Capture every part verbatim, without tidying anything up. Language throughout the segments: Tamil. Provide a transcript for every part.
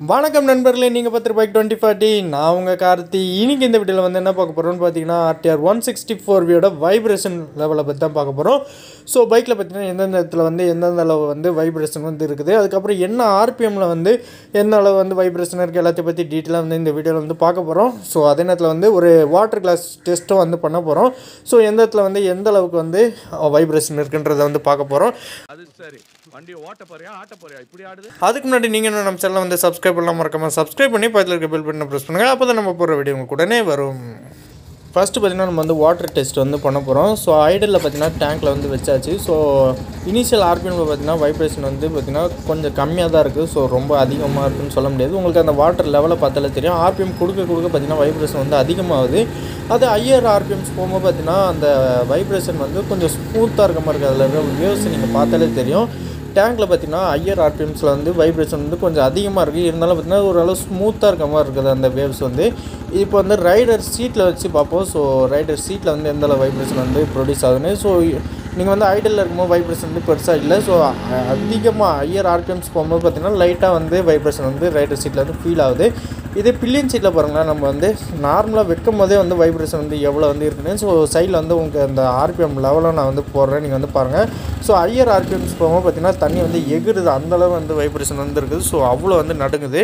வணக்கம் நண்பர்களே, நீங்கள் பார்த்துட்டு பைக் டுவெண்ட்டி ஃபார்ட்டி. நான் உங்கள் கார்த்தி. இன்னைக்கு இந்த வீடியோவில் வந்து என்ன பார்க்க போகிறோம்னு பார்த்தீங்கன்னா, R T R one sixty four வியோட வைப்ரேஷன் லெவலை பற்றி தான் பார்க்க போகிறோம். ஸோ பைக்கில் பார்த்தீங்கன்னா எந்தெந்த இடத்துல வந்து எந்தெந்த அளவு வந்து வைப்ரேஷன் வந்து இருக்குது, அதுக்கப்புறம் என்ன ஆர்பிஎம்மில் வந்து எந்த அளவு வந்து வைப்ரேஷன் இருக்குது, எல்லாத்தையும் பற்றி டீட்டெயிலாக வந்து இந்த வீடியோவில் வந்து பார்க்க போகிறோம். ஸோ அதே நேரத்தில் வந்து ஒரு வாட்டர் கிளாஸ் டெஸ்ட்டும் வந்து பண்ண போகிறோம். ஸோ எந்த இடத்துல வந்து எந்த அளவுக்கு வந்து வைப்ரேஷன் இருக்குன்றதை வந்து பார்க்க போகிறோம். அது சரி, வண்டி ஓட்ட போறியா ஆட்ட போறியா இப்படி ஆடுது. அதுக்கு முன்னாடி நீங்கள் இன்னும் நம்ம சேனலை வந்து சப்ஸ்கிரைப் பண்ணலாம், மறக்காம சப்ஸ்கிரைப் பண்ணி பக்கத்தில் இருக்க பெல் பட்டனை ப்ரெஸ் பண்ணுங்கள். அப்போ தான் நம்ம போகிற வீடியோ உங்களுக்கு உடனே வரும். ஃபஸ்ட்டு பார்த்திங்கன்னா நம்ம வந்து வாட்டர் டெஸ்ட் வந்து பண்ண போகிறோம். ஸோ ஐடலில் பார்த்திங்கன்னா டேங்க்கில் வந்து வச்சாச்சு. ஸோ இனிஷியல் ஆர்பிஎம்மில் பார்த்திங்கன்னா வைப்ரேஷன் வந்து பார்த்திங்கன்னா கொஞ்சம் கம்மியாக தான் இருக்குது. ஸோ ரொம்ப அதிகமாக இருக்குதுன்னு சொல்ல முடியாது. உங்களுக்கு அந்த வாட்டர் லெவலை பார்த்தாலே தெரியும். ஆர்பிஎம் கொடுக்க கொடுக்க பார்த்திங்கன்னா வைப்ரேஷன் வந்து அதிகமாகுது. அது ஹையர் ஆர்பிஎம்ஸ் போகும்போது பார்த்திங்கன்னா அந்த வைப்ரேஷன் வந்து கொஞ்சம் ஸ்மூத்தாக இருக்க மாதிரி இருக்குது. அதில் இருக்கிற வேவ்ஸ் நீங்கள் பார்த்தாலே தெரியும். டேங்க்கில் பார்த்திங்கன்னா ஹையர் ஆர்பிஎம்ஸில் வந்து வைப்ரேஷன் வந்து கொஞ்சம் அதிகமாக இருக்குது. இருந்தாலும் பார்த்திங்கன்னா ஓரளவு ஸ்மூத்தாக இருக்க மாதிரி இருக்குது அந்த வேவ்ஸ் வந்து. இப்போ வந்து ரைடர் சீட்டில் வச்சு பார்ப்போம். ஸோ ரைடர் சீட்டில் வந்து எந்தளவு வைப்ரேஷன் வந்து ப்ரொடியூஸ் ஆகுதுன்னு. ஸோ நீங்கள் வந்து ஐடலில் இருக்கும்போது வைப்ரேஷன் வந்து பெருசாக இல்லை. ஸோ அதிகமாக ஹையர் ஆர்பிஎம்ஸ் போகும்போது பார்த்திங்கன்னா லைட்டாக வந்து வைப்ரேஷன் வந்து ரைடர் சீட்டில் வந்து ஃபீல் ஆகுது. இதே பில்லியன் சீட்டில் பாருங்களேன், நம்ம வந்து நார்மலாக வைக்கும் போதே வந்து வைப்ரேஷன் வந்து எவ்வளோ வந்து இருக்குன்னு. ஸோ சைடில் வந்து உங்களுக்கு அந்த ஆர்பிஎம் லெவலும் நான் வந்து போடுறேன், நீங்கள் வந்து பாருங்கள். ஸோ ஹையர் ஆர்பிஎம்ஸ் போகும்போது பார்த்திங்கன்னா தண்ணி வந்து எகுறுது, அந்தளவு வந்து வைப்ரேஷன் வந்து இருக்குது. ஸோ அவ்வளோ வந்து நடுங்குது.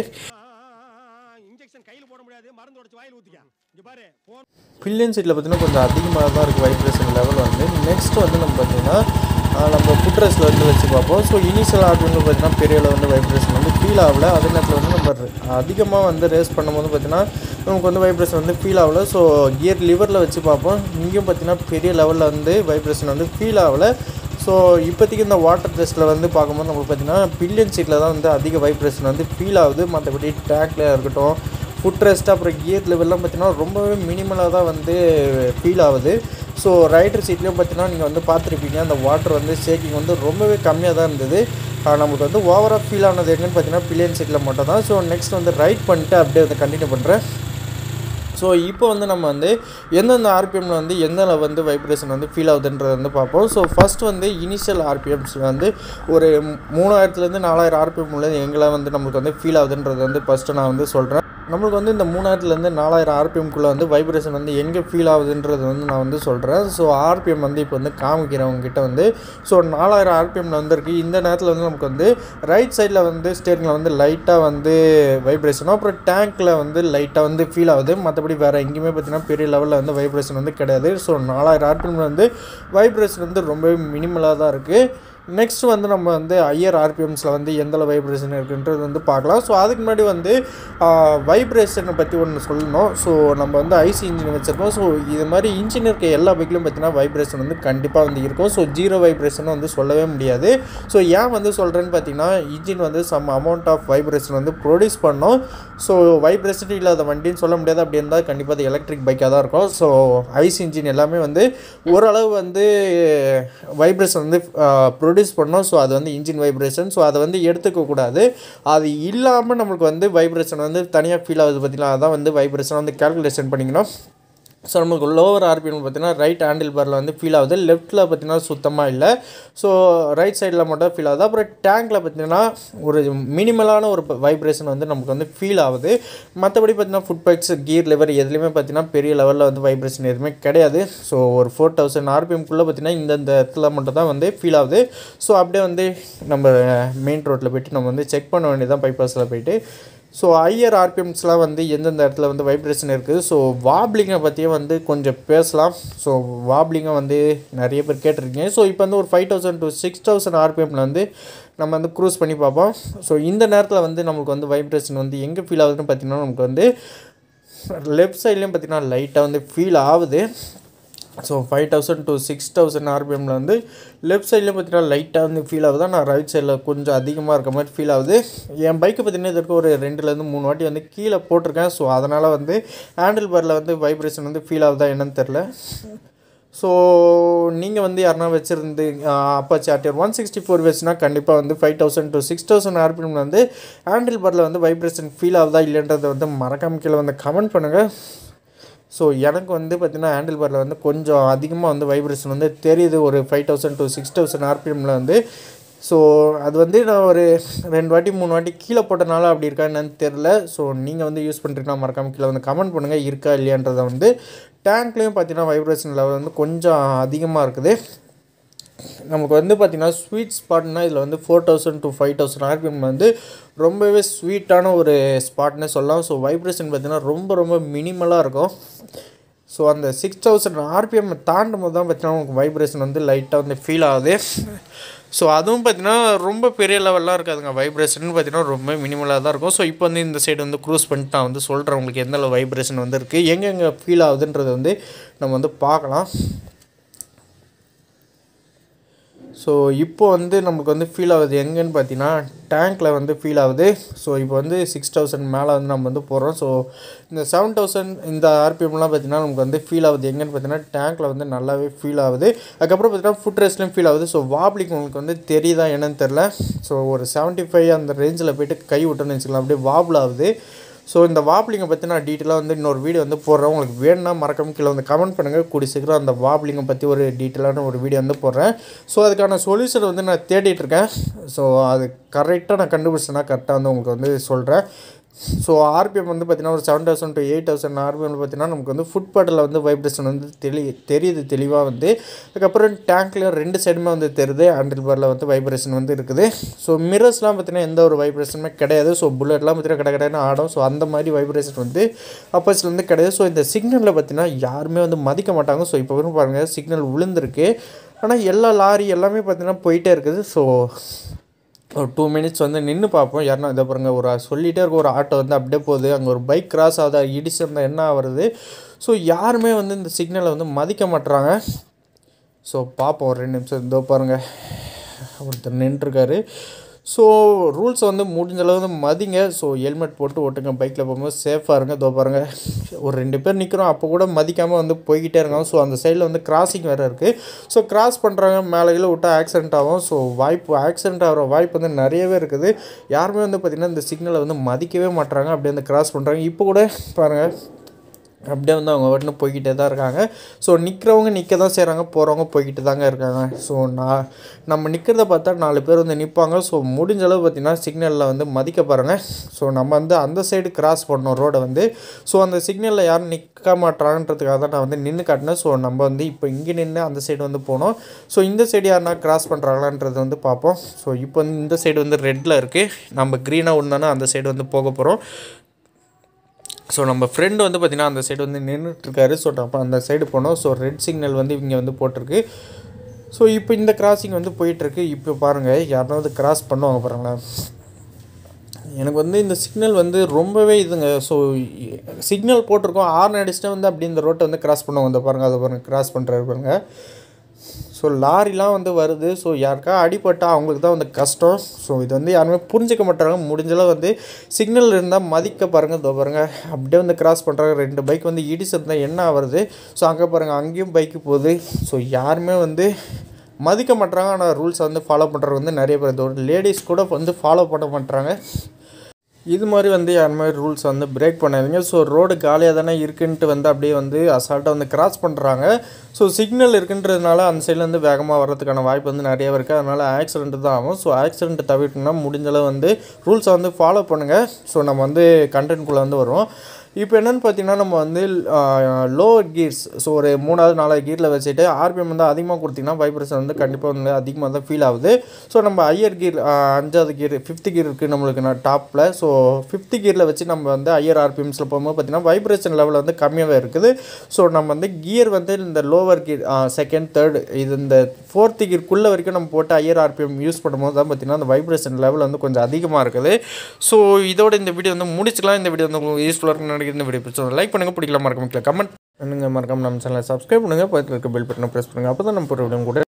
பில்லியன் சீட்டில் பார்த்திங்கன்னா கொஞ்சம் அதிகமாக தான் இருக்குது வைப்ரேஷன் லெவல் வந்து. நெக்ஸ்ட் வந்து நம்ம பார்த்திங்கன்னா நம்ம ஃபுட்ரெஸ்ட்டில் வந்து வச்சு பார்ப்போம். ஸோ இனிஷியல் ஆர்பிஎம்மில் பார்த்திங்கன்னா பெரிய அளவு வந்து வைப்ரேஷன் வந்து ஃபீல் ஆகலை. அதே நேரத்தில் வந்து நம்ம அதிகமாக வந்து ரேஸ் பண்ணும்போது பார்த்திங்கன்னா நமக்கு வந்து வைப்ரேஷன் வந்து ஃபீல் ஆகலை. ஸோ கியர் லிவரில் வச்சு பார்ப்போம். இங்கேயும் பார்த்திங்கன்னா பெரிய லெவலில் வந்து வைப்ரேஷன் வந்து ஃபீல் ஆகலை. ஸோ இப்போதைக்கு இந்த வாட்டர் டெஸ்ட்டில் வந்து பார்க்கும்போது நம்மளுக்கு பார்த்திங்கன்னா பில்லியன் சீட்டில் தான் வந்து அதிக வைப்ரேஷன் வந்து ஃபீல் ஆகுது. மற்றபடி டேங்க்கில் இருக்கட்டும், ஃபுட் ரெஸ்ட், அப்புறம் கியர் லெவல்லாம் பார்த்திங்கன்னா ரொம்பவே மினிமலாக தான் வந்து ஃபீல் ஆகுது. ஸோ ரைடர் சீட்லேயும் பார்த்திங்கன்னா நீங்கள் வந்து பார்த்துருப்பீங்க, அந்த வாட்டர் வந்து ஷேக்கிங் வந்து ரொம்பவே கம்மியாக தான் இருந்தது. நமக்கு வந்து ஓவராக ஃபீல் ஆனது எங்கன்னு பார்த்திங்கன்னா பில்லியன் சீட்டில் மட்டும் தான். ஸோ நெக்ஸ்ட் வந்து ரைட் பண்ணிட்டு அப்படியே வந்து கண்டினியூ பண்ணுறேன். ஸோ இப்போ வந்து நம்ம வந்து எந்தெந்த ஆர்பிஎம்மில் வந்து எந்த வந்து வைப்ரேஷன் வந்து ஃபீல் ஆகுதுன்றதை வந்து பார்ப்போம். ஸோ ஃபஸ்ட் வந்து இனிஷியல் ஆர்பிஎம்ஸில் வந்து ஒரு மூணாயிரத்துலேருந்து நாலாயிரம் ஆர்பிஎம் உள்ளது எங்களை வந்து நம்மளுக்கு வந்து ஃபீல் ஆகுதுன்றது வந்து ஃபஸ்ட்டு நான் வந்து சொல்கிறேன். நம்மளுக்கு வந்து இந்த மூணாயிரத்துலேருந்து நாலாயிரம் ஆர்பிஎம்குள்ளே வந்து வைப்ரேஷன் வந்து எங்கே ஃபீல் ஆகுதுன்றது வந்து நான் வந்து சொல்கிறேன். ஸோ ஆர்பிஎம் வந்து இப்போ வந்து காமிக்கிறவங்ககிட்ட வந்து ஸோ நாலாயிரம் ஆர்பிஎம்மில் வந்து இருக்குது. இந்த நேரத்தில் வந்து நமக்கு வந்து ரைட் சைடில் வந்து ஸ்டேரிங்கில் வந்து லைட்டாக வந்து வைப்ரேஷனும், அப்புறம் டேங்க்கில் வந்து லைட்டாக வந்து ஃபீல் ஆகுது. மற்றபடி வேறு எங்கேயுமே பார்த்திங்கன்னா பெரிய லெவலில் வந்து வைப்ரேஷன் வந்து கிடையாது. ஸோ நாலாயிரம் ஆர்பிஎம்மில் வந்து வைப்ரேஷன் வந்து ரொம்பவே மினிமலாக தான் இருக்குது. நெக்ஸ்ட் வந்து நம்ம வந்து ஹையர் ஆர்பிஎம்ஸில் வந்து எந்தளவு வைப்ரேஷன் இருக்குன்றது வந்து பார்க்கலாம். ஸோ அதுக்கு முன்னாடி வந்து வைப்ரேஷனை பற்றி ஒன்று சொல்லணும். ஸோ நம்ம வந்து ஐசி இன்ஜின் வச்சுருக்கோம். ஸோ இது மாதிரி இன்ஜின் இருக்க எல்லா பைக்லையும் பார்த்திங்கன்னா வைப்ரேஷன் வந்து கண்டிப்பாக வந்து இருக்கும். ஸோ ஜீரோ வைப்ரேஷன் வந்து சொல்லவே முடியாது. ஸோ ஏன் வந்து சொல்கிறேன்னு பார்த்திங்கன்னா, இன்ஜின் வந்து சம் அமௌண்ட் ஆஃப் வைப்ரேஷன் வந்து ப்ரொடியூஸ் பண்ணோம். ஸோ வைப்ரேஷன் இல்லாத வண்டின்னு சொல்ல முடியாது. அப்படி இருந்தால் கண்டிப்பாக அது எலக்ட்ரிக் பைக்காக தான் இருக்கும். ஸோ ஐசி இன்ஜின் எல்லாமே வந்து ஓரளவு வந்து வைப்ரேஷன் வந்து ப்ரொடியூஸ் பண்ணோம். ஸோ அது வந்து இன்ஜின் வைப்ரேஷன். ஸோ அதை வந்து எடுத்துக்கக்கூடாது. அது இல்லாமல் நம்மளுக்கு வந்து வைப்ரேஷன் வந்து தனியாக ஃபீல் ஆகுது பார்த்திங்களா, அதான் வந்து வைப்ரேஷன் வந்து கால்குலேஷன் பண்ணிக்கணும். ஸோ நம்மளுக்கு லோவர் ஆர்பிஎம் பார்த்திங்கன்னா ரைட் ஹேண்டில் பாரில் வந்து ஃபீல் ஆகுது. லெஃப்ட்டில் பார்த்திங்கன்னா சுத்தமாக இல்லை. ஸோ ரைட் சைடில் மட்டும் ஃபீல் ஆகுது. அப்புறம் டேங்க்கில் பார்த்திங்கன்னா ஒரு மினிமலான ஒரு வைப்ரேஷன் வந்து நமக்கு வந்து ஃபீல் ஆகுது. மற்றபடி பார்த்திங்கன்னா ஃபுட் பைக்ஸ், கியர் லெவர் எதுலேயுமே பார்த்திங்கன்னா பெரிய லெவலில் வந்து வைப்ரேஷன் எதுவுமே கிடையாது. ஸோ ஒரு ஃபோர் தௌசண்ட் ஆர்பிஎம்குள்ளே பார்த்திங்கன்னா இந்தந்த இடத்துல மட்டும் தான் வந்து ஃபீல் ஆகுது. ஸோ அப்படியே வந்து நம்ம மெயின் ரோட்டில் போய்ட்டு நம்ம வந்து செக் பண்ண வேண்டியதான், பைபாஸில் போய்ட்டு. ஸோ ஹையர் ஆர்பிஎம்ஸ்லாம் வந்து எந்தெந்த இடத்துல வந்து வைப்ரேஷன் இருக்குது. ஸோ வாப்ளிங்கை பற்றியும் வந்து கொஞ்சம் பேசலாம். ஸோ வாப்ளிங்கை வந்து நிறைய பேர் கேட்டிருக்கீங்க. ஸோ இப்போ வந்து ஒரு five thousand to six thousand ஆர்பிஎம்மில் வந்து நம்ம வந்து க்ரூஸ் பண்ணி பார்ப்போம். ஸோ இந்த நேரத்தில் வந்து நமக்கு வந்து வைப்ரேஷன் வந்து எங்கே ஃபீல் ஆகுதுன்னு பார்த்திங்கன்னா, நமக்கு வந்து லெஃப்ட் சைட்லேயும் பார்த்திங்கன்னா லைட்டாக வந்து ஃபீல் ஆகுது. So five thousand to six thousand ஆர்பிஎம்மில் வந்து லெஃப்ட் சைட்லேயும் பார்த்திங்கன்னா லைட்டாக வந்து ஃபீல் ஆகுது. நான் ரைட் சைடில் கொஞ்சம் அதிகமாக இருக்க மாதிரி ஃபீல் ஆகுது. என் பைக்கை பார்த்திங்கன்னா இதற்கு ஒரு ரெண்டுலேருந்து மூணு வாட்டி வந்து கீழே போட்டிருக்கேன். ஸோ அதனால் வந்து ஹேண்டில் பாரில் வந்து வைப்ரேஷன் வந்து ஃபீல் ஆகுதா என்னன்னு தெரில. ஸோ நீங்கள் வந்து யாருனா வச்சுருந்து Apache R T R one sixty four வச்சுன்னா கண்டிப்பாக வந்து five thousand to six thousand ஆர்பிஎம்மில் வந்து ஹேண்டில் பாரில் வந்து வைப்ரேஷன் ஃபீல் ஆகுதா இல்லைன்றதை வந்து மறக்காம கீழே வந்து கமெண்ட் பண்ணுங்கள். ஸோ எனக்கு வந்து பார்த்திங்கன்னா ஹேண்டில் பாரில் வந்து கொஞ்சம் அதிகமாக வந்து வைப்ரேஷன் வந்து தெரியுது. ஒரு five thousand to six thousand ஆர்பிஎம்மில் வந்து ஸோ அது வந்து நான் ஒரு ரெண்டு வாட்டி மூணு வாட்டி கீழே போட்டனால அப்படி இருக்கா என்னன்னு தெரில. ஸோ நீங்கள் வந்து யூஸ் பண்ணுறீங்கன்னா மறக்காமல் கீழே வந்து கமெண்ட் பண்ணுங்கள் இருக்கா இல்லையான்றதை வந்து. டேங்க்லேயும் பார்த்தீங்கன்னா வைப்ரேஷன் லெவல் வந்து கொஞ்சம் அதிகமாக இருக்குது. நமக்கு வந்து பார்த்திங்கன்னா ஸ்வீட் ஸ்பாட்னால் இதில் வந்து four thousand to five thousand RPM வந்து ரொம்பவே ஸ்வீட்டான ஒரு ஸ்பாட்னே சொல்லலாம். ஸோ வைப்ரேஷன் பார்த்திங்கன்னா ரொம்ப ரொம்ப மினிமலாக இருக்கும். ஸோ அந்த சிக்ஸ் தௌசண்ட் ஆர்பிஎம் தாண்டும் போது தான் பார்த்திங்கன்னா உங்களுக்கு வைப்ரேஷன் வந்து லைட்டாக வந்து ஃபீல் ஆகுது. ஸோ அதுவும் பார்த்திங்கன்னா ரொம்ப பெரிய லெவல்லாம் இருக்காதுங்க. வைப்ரேஷன் பார்த்திங்கன்னா ரொம்ப மினிமலாக தான் இருக்கும். ஸோ இப்போ வந்து இந்த சைடு வந்து க்ரூஸ் பண்ணிட்டு நான் வந்து சொல்கிறேன் உங்களுக்கு எந்த அளவு வைப்ரேஷன் வந்து இருக்குது, எங்கெங்கே ஃபீல் ஆகுதுன்றது வந்து நம்ம வந்து பார்க்கலாம். ஸோ இப்போ வந்து நமக்கு வந்து ஃபீல் ஆகுது எங்கேன்னு பார்த்தீங்கன்னா டேங்க்கில் வந்து ஃபீல் ஆகுது. ஸோ இப்போ வந்து சிக்ஸ் தௌசண்ட் மேலே வந்து நம்ம வந்து போகிறோம். ஸோ இந்த செவன் தௌசண்ட் இந்த ஆர்பிஎம்லாம் பார்த்திங்கன்னா நமக்கு வந்து ஃபீல் ஆகுது எங்கேன்னு பார்த்தீங்கன்னா டேங்க்கில் வந்து நல்லாவே ஃபீல் ஆகுது. அதுக்கப்புறம் பார்த்திங்கன்னா ஃபுட் ரெஸ்ட்லேயும் ஃபீல் ஆகுது. ஸோ வாப்லிங் உங்களுக்கு வந்து தெரியுதா என்னன்னு தெரில. ஸோ ஒரு செவன்ட்டி ஃபைவ் அந்த ரேஞ்சில் போய்ட்டு கை விட்டோன்னு வச்சுக்கலாம், அப்படியே வாபிள் ஆகுது. ஸோ இந்த வாப்லிங்கை பற்றி நான் டீட்டெயிலாக வந்து இன்னொரு வீடியோ வந்து போடுறேன். உங்களுக்கு வேணும்னா மறக்காம கீழே வந்து கமெண்ட் பண்ணுங்கள். கூடி சீக்கிரம் அந்த வாப்லிங்கை பற்றி ஒரு டீட்டெயிலான ஒரு வீடியோ வந்து போடுறேன். ஸோ அதுக்கான சொல்யூஷன் வந்து நான் தேடிட்டுருக்கேன். ஸோ அது கரெக்டாக நான் கண்டுபிடிச்சேன்னா கரெக்டாக வந்து உங்களுக்கு வந்து சொல்கிறேன். ஸோ ஆர்பிஎம் வந்து பார்த்திங்கன்னா ஒரு seven thousand to eight thousand RPM பார்த்திங்கன்னா நமக்கு வந்து ஃபுட் பாட்டில் வந்து வைப்ரேஷன் வந்து தெளி தெரியுது தெளிவாக வந்து. அதுக்கப்புறம் டேங்க்கில் ரெண்டு சைடுமே வந்து தெரியுது. ஹேண்டில் பாரில் வந்து வைப்ரேஷன் வந்து இருக்குது. ஸோ மிரர்ஸ்லாம் பார்த்திங்கன்னா எந்த ஒரு வைப்ரேஷனுமே கிடையாது. ஸோ புல்லட்லாம் பார்த்திங்கன்னா கடை கடைன்னு ஆடும். ஸோ அந்த மாதிரி வைப்ரேஷன் வந்து அப்பாச்சில் வந்து கிடையாது. ஸோ இந்த சிக்னலில் பார்த்திங்கன்னா யாருமே வந்து மதிக்க மாட்டாங்க. ஸோ இப்போ வந்து பாருங்கள் சிக்னல் விழுந்திருக்கு, ஆனால் எல்லா லாரி எல்லாமே பார்த்திங்கன்னா போயிட்டே இருக்குது. ஸோ ஒரு டூ மினிட்ஸ் வந்து நின்று பார்ப்போம் யாருன்னா இதை பாருங்கள். ஒரு சொல்லிகிட்டே இருக்க ஒரு ஆட்டோ வந்து அப்படியே போகுது, அங்கே ஒரு பைக் கிராஸ் ஆகுது, இடிச்சு இருந்தால் என்ன ஆகுறது. ஸோ யாருமே வந்து இந்த சிக்னலை வந்து மதிக்க மாட்டுறாங்க. ஸோ பார்ப்போம் ஒரு ரெண்டு நிமிஷம். இதோ பாருங்கள் ஒருத்தர் நின்றுருக்காரு. ஸோ ரூல்ஸை வந்து முடிஞ்ச அளவு வந்து மதிங்க. ஸோ ஹெல்மெட் போட்டு ஓட்டுங்க, பைக்கில் போகும்போது சேஃபாக இருங்க. இதோ பாருங்கள் ஒரு ரெண்டு பேர் நிற்கிறோம், அப்போ கூட மதிக்காமல் வந்து போய்கிட்டே இருக்காங்க. ஸோ அந்த சைடில் வந்து கிராசிங் வேறு இருக்குது. ஸோ கிராஸ் பண்ணுறாங்க, மேலே கீழே விட்டால் ஆக்சிடென்ட் ஆகும். ஸோ வாய்ப்பு ஆக்சிடென்ட் ஆகிற வாய்ப்பு வந்து நிறையவே இருக்குது. யாருமே வந்து பார்த்திங்கன்னா இந்த சிக்னலை வந்து மதிக்கவே மாட்டுறாங்க, அப்படியே வந்து கிராஸ் பண்ணுறாங்க. இப்போ கூட பாருங்கள் அப்படியே வந்து அவங்க வாட்டுன்னு போய்கிட்டே தான் இருக்காங்க. ஸோ நிற்கிறவங்க நிற்க தான் செய்கிறாங்க, போகிறவங்க போய்கிட்டு தாங்க இருக்காங்க. ஸோ நான் நம்ம நிற்கிறத பார்த்தா நாலு பேர் வந்து நிற்பாங்க. ஸோ முடிஞ்ச அளவு பார்த்திங்கன்னா சிக்னலில் வந்து மதிக்க பாருங்கள். ஸோ நம்ம வந்து அந்த சைடு கிராஸ் பண்ணோம் ரோடை வந்து. ஸோ அந்த சிக்னலில் யாரும் நிற்க மாட்டாங்கன்றதுக்காக தான் நான் வந்து நின்று காட்டினேன். ஸோ நம்ம வந்து இப்போ இங்கே நின்று அந்த சைடு வந்து போனோம். ஸோ இந்த சைடு யாருனா கிராஸ் பண்ணுறாங்களான்றது வந்து பார்ப்போம். ஸோ இப்போ வந்து இந்த சைடு வந்து ரெட்டில் இருக்குது, நம்ம க்ரீனாக இருந்தாலும் அந்த சைடு வந்து போக போகிறோம். ஸோ நம்ம ஃப்ரெண்டு வந்து பார்த்திங்கன்னா அந்த சைடு வந்து நின்றுட்டுருக்காரு. ஸோ நம்ம அந்த சைடு போனோம். ஸோ ரெட் சிக்னல் வந்து இங்கே வந்து போட்டிருக்கு. ஸோ இப்போ இந்த கிராசிங் வந்து போயிட்டுருக்கு. இப்போ பாருங்கள் யாருனா வந்து கிராஸ் பண்ணுவாங்க பாருங்களேன். எனக்கு வந்து இந்த சிக்னல் வந்து ரொம்பவே இதுங்க. ஸோ சிக்னல் போட்டிருக்கோம், ஆர்ன் அடிச்சுட்டு வந்து அப்படி இந்த ரோட்டை வந்து கிராஸ் பண்ணுவாங்க. அந்த பாருங்கள் அதை பாருங்கள் கிராஸ் பண்ணுறாரு பாருங்கள். ஸோ லாரிலாம் வந்து வருது. ஸோ யாருக்கா அடிப்பட்டால் அவங்களுக்கு தான் வந்து கஷ்டம். ஸோ இது வந்து யாருமே புரிஞ்சிக்க மாட்டாங்க. முடிஞ்சளவு வந்து சிக்னல் இருந்தால் மதிக்க பாருங்கள். இதோ பாருங்கள் அப்படியே வந்து கிராஸ் பண்ணுறாங்க. ரெண்டு பைக் வந்து இடிச்சு இருந்தால் என்ன ஆகுறது. ஸோ அங்கே பாருங்கள் அங்கேயும் பைக்கு போகுது. ஸோ யாருமே வந்து மதிக்க மாட்டாங்க. ஆனால் ரூல்ஸை வந்து ஃபாலோ பண்ணுறது வந்து நிறைய பேர், இதோட லேடிஸ் கூட வந்து ஃபாலோ பண்ண மாட்டாங்க. இது மாதிரி வந்து யாருமே ரூல்ஸ் வந்து பிரேக் பண்ணாதீங்க. ஸோ ரோடு காலியாக தானே இருக்குன்ட்டு வந்து அப்படியே வந்து அசால்ட்டாக வந்து கிராஸ் பண்ணுறாங்க. ஸோ சிக்னல் இருக்குன்றதுனால அந்த சைடில் வந்து வேகமாக வர்றதுக்கான வாய்ப்பு வந்து நிறைய இருக்குது. அதனால் ஆக்சிடென்ட் தான் ஆகும். ஸோ ஆக்சிடென்ட் தவிர்க்கணும்னா முடிஞ்சளவு வந்து ரூல்ஸை வந்து ஃபாலோ பண்ணுங்கள். ஸோ நம்ம வந்து கண்டென்ட்குள்ளே வந்து வருவோம். இப்போ என்னென்னு பார்த்தீங்கன்னா நம்ம வந்து லோவர் கீர்ஸ், ஸோ ஒரு மூணாவது நாலாவது கீரில் வச்சுட்டு ஆர்பிஎம் வந்து அதிகமாக கொடுத்திங்கன்னா வைப்ரேஷன் வந்து கண்டிப்பாக வந்து அதிகமாக தான் ஃபீல் ஆகுது. ஸோ நம்ம ஹையர் கீர் அஞ்சாவது கீர் ஃபிஃப்த்து கீர் இருக்குது நம்மளுக்கு நான் டாப்பில். ஸோ ஃபிஃப்த்து கீரில் வச்சு நம்ம வந்து ஹையர் ஆர்பிஎம்ஸில் போகும்போது பார்த்திங்கன்னா வைப்ரேஷன் லெவல் வந்து கம்மியாகவே இருக்குது. ஸோ நம்ம வந்து கியர் வந்து இந்த லோவர் கீர் செகண்ட் தேர்ட் இது இந்த ஃபோர்த்து கீர்க்குள்ளே வரைக்கும் நம்ம போட்டு ஹையர் ஆர்பிஎம் யூஸ் பண்ணும்போது தான் பார்த்திங்கன்னா அந்த வைப்ரேஷன் லெவல் வந்து கொஞ்சம் அதிகமாக இருக்குது. ஸோ இதோட இந்த வீடியோ வந்து முடிச்சுக்கலாம். இந்த வீடியோ வந்து உங்களுக்கு யூஸ்ஃபுல்லாக இருக்குன்னு இந்த வீடியோ பிடிச்சது லைக் பண்ணுங்கள், பிடிக்கல மறக்காம கமெண்ட் பண்ணுங்கள், மறக்காம நம்ம சேனலை சப்ஸ்கிரைப் பண்ணுங்கள், பக்கத்தில் இருக்க பெல் பட்டனை ப்ரெஸ் பண்ணுங்கள். அப்போ தான் நம்ம ஒரு வீடியோ கூட